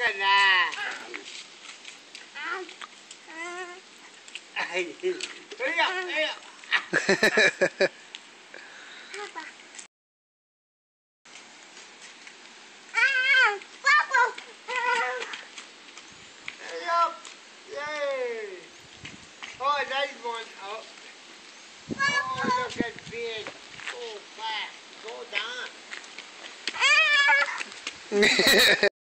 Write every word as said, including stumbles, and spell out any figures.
at that. Hurry up, hurry up. Hurry up. Yay. Oh, nice one. Oh. Oh, look at big. Oh, fast. Go down.